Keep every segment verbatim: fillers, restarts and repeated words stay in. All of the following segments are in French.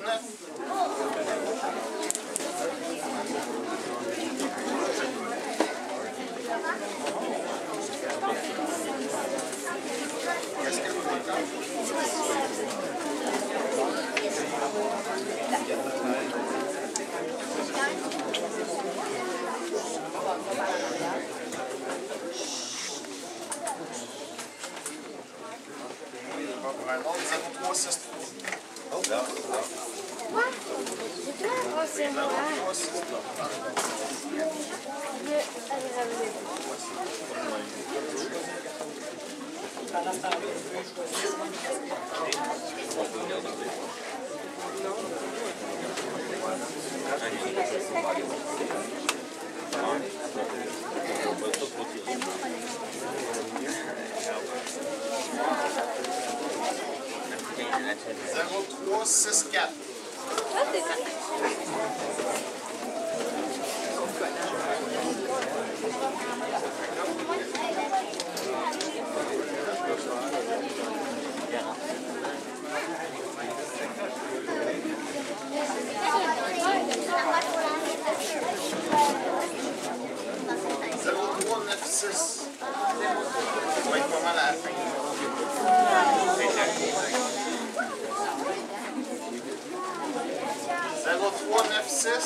neuf. Qu'est-ce qu'elle faut attendre? zéro trois six trois. Oh, là, là. Quoi? C'est toi? Oh, c'est moi. zéro trois six quatre. zéro trois neuf six. Ça va être pas mal à la fin. zéro trois neuf six.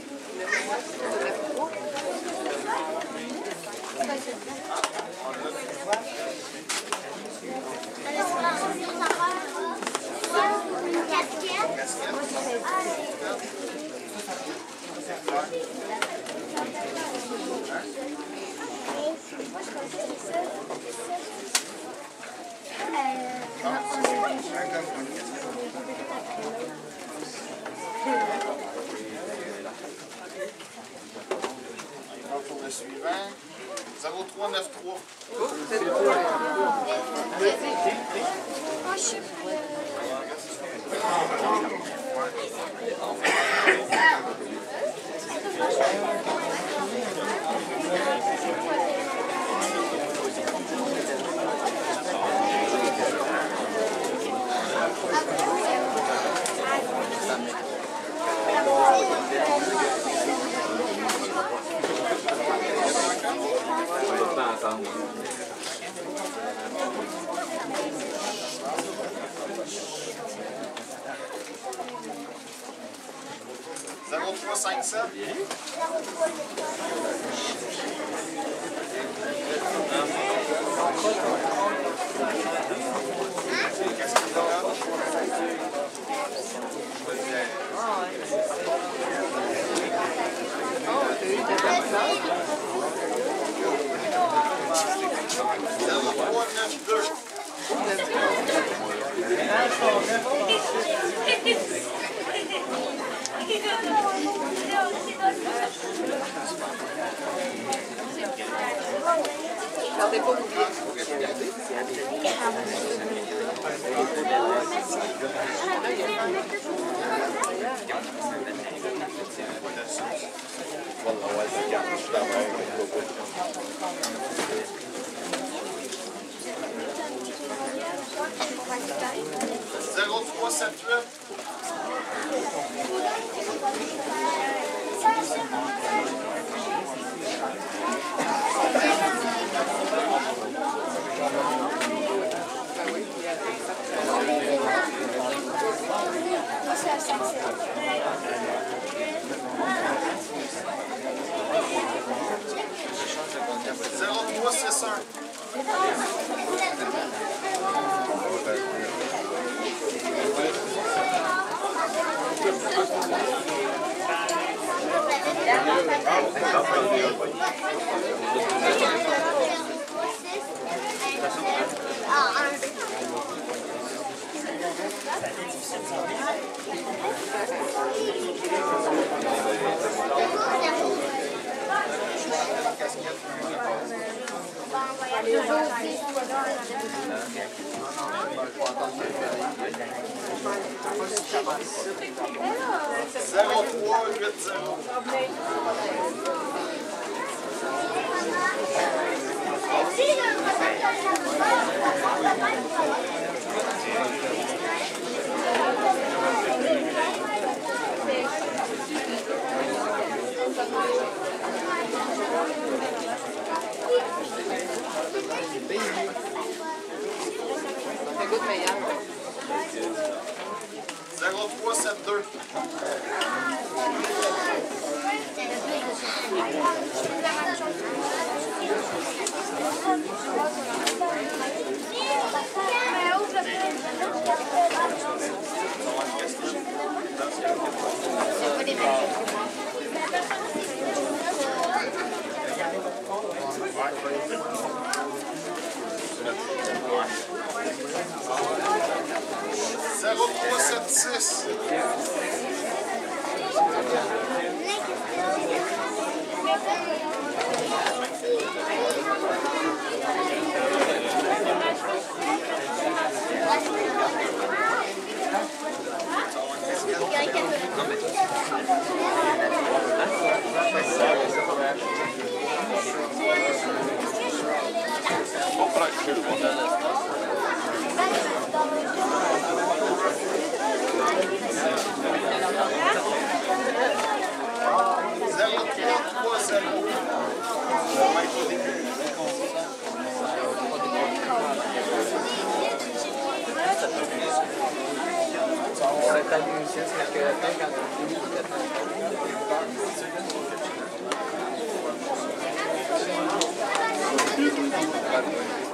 Pour le suivant, zéro trois neuf trois. Oh, je sais pas. zéro trois cinq sept. Qu'est-ce qu'il y a là? zéro trois neuf deux. Regardez pas zéro trois sept huit. zéro trois six un. zéro trois huit zéro. zéro trois sept deux. zéro trois sept six. zéro trois trois zéro. Cette admission, c'est que quand on finit,